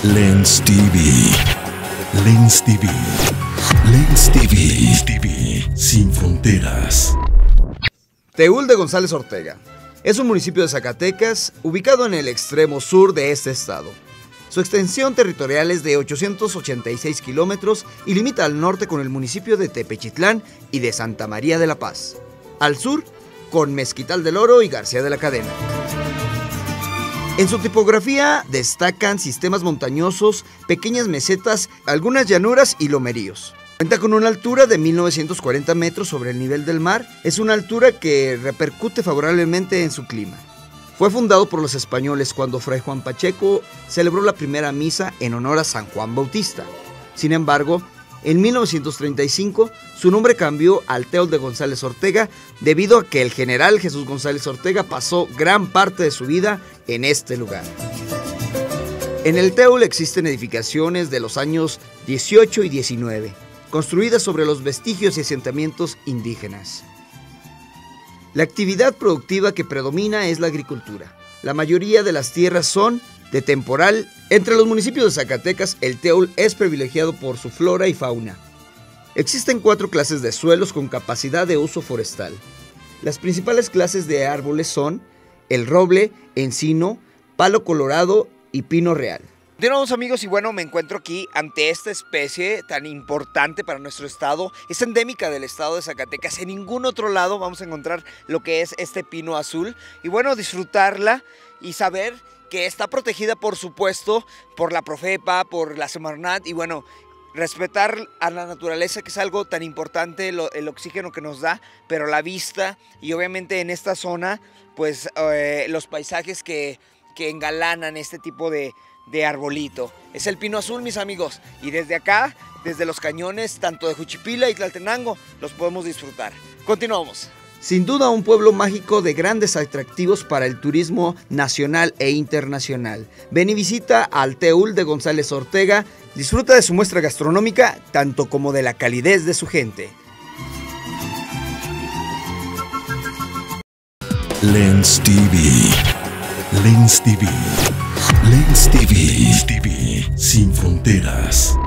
Lens TV. Lens TV. Lens TV. Lens TV. Sin fronteras. Teúl de González Ortega es un municipio de Zacatecas ubicado en el extremo sur de este estado. Su extensión territorial es de 886 kilómetros y limita al norte con el municipio de Tepechitlán y de Santa María de la Paz. Al sur, con Mezquital del Oro y García de la Cadena. En su tipografía destacan sistemas montañosos, pequeñas mesetas, algunas llanuras y lomeríos. Cuenta con una altura de 1940 metros sobre el nivel del mar. Es una altura que repercute favorablemente en su clima. Fue fundado por los españoles cuando Fray Juan Pacheco celebró la primera misa en honor a San Juan Bautista. Sin embargo, en 1935 su nombre cambió al Teúl de González Ortega debido a que el general Jesús González Ortega pasó gran parte de su vida en este lugar. En el Teúl existen edificaciones de los años 18 y 19, construidas sobre los vestigios y asentamientos indígenas. La actividad productiva que predomina es la agricultura. La mayoría de las tierras son de temporal. Entre los municipios de Zacatecas, el Teúl es privilegiado por su flora y fauna. Existen 4 clases de suelos con capacidad de uso forestal. Las principales clases de árboles son el roble, encino, palo colorado y pino real. Continuamos, amigos, y bueno, me encuentro aquí ante esta especie tan importante para nuestro estado. Es endémica del estado de Zacatecas. En ningún otro lado vamos a encontrar lo que es este pino azul. Y bueno, disfrutarla y saber que está protegida, por supuesto, por la Profepa, por la Semarnat. Y bueno, respetar a la naturaleza, que es algo tan importante, el oxígeno que nos da, pero la vista y obviamente en esta zona, pues los paisajes que engalanan este tipo de arbolito. Es el pino azul, mis amigos, y desde acá, desde los cañones, tanto de Juchipila y Tlaltenango, los podemos disfrutar. Continuamos. Sin duda un pueblo mágico de grandes atractivos para el turismo nacional e internacional. Ven y visita al Teúl de González Ortega, disfruta de su muestra gastronómica, tanto como de la calidez de su gente. Lens TV. Lens TV. Lens TV. Lens TV. Sin fronteras.